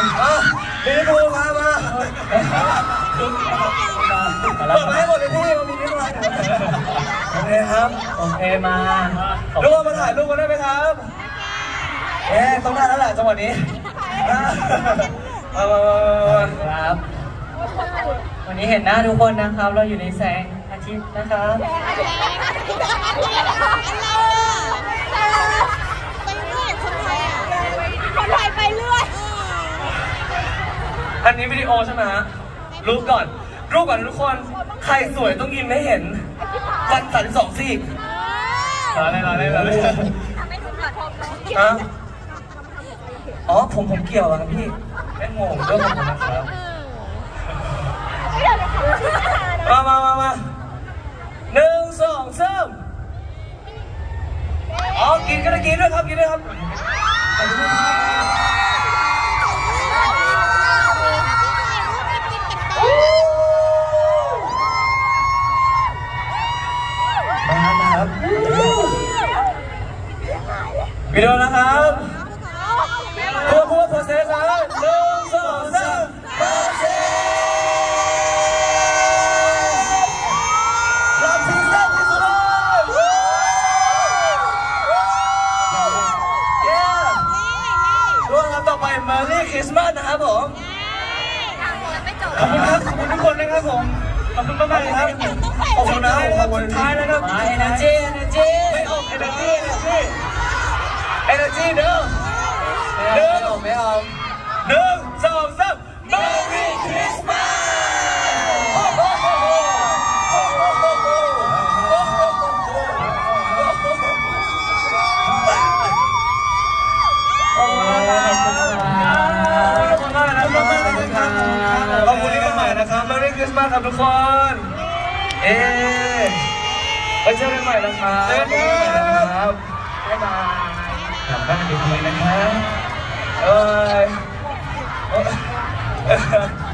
มีนิโคมาเปิดมาให้หมดเลยพี่มีนิโคโอเคครับโอเคมาลูกมาถ่ายรูปกันได้ไหมครับต้องได้แล้วแหละจังหวะนี้ครับวันนี้เห็นหน้าทุกคนนะครับเราอยู่ในแสงอาทิตย์นะครับคนไทยไปเรื่อยอันนี้วิดีโอใช่ไหมฮะรูปก่อนทุกคนใครสวยต้องยิ้มให้เห็นกัน32ซีกอะไรไม่ถูกหลักอ๋อผมเกี่ยวอะครับพี่ไม่งงเรื่องของผมนะครับมา1 2 3อ๋อกินก็ได้กินด้วยครับนะครับวิดีโอนะครับพูดโปรเซสนะ1 2 3โปรเซสรับซีซั่นที่สุดเลยร่วมกันต่อไป Merry Christmas นะครับผมขอบคุณครับขอบคุณทุกคนนะครับผมขอบคุณมากๆครับขอบคุณนะขอบคุณท้ายนะครับ Energy ไม่ออก Energy เด้อไม่ออก1 2 3 Merry Christmas ขอบคุณที่มาใหม่นะครับ Merry Christmas ครับทุกคนไปเจอกันใหม่นะครับบ๊ายบายกลับบ้านดีๆนะครับ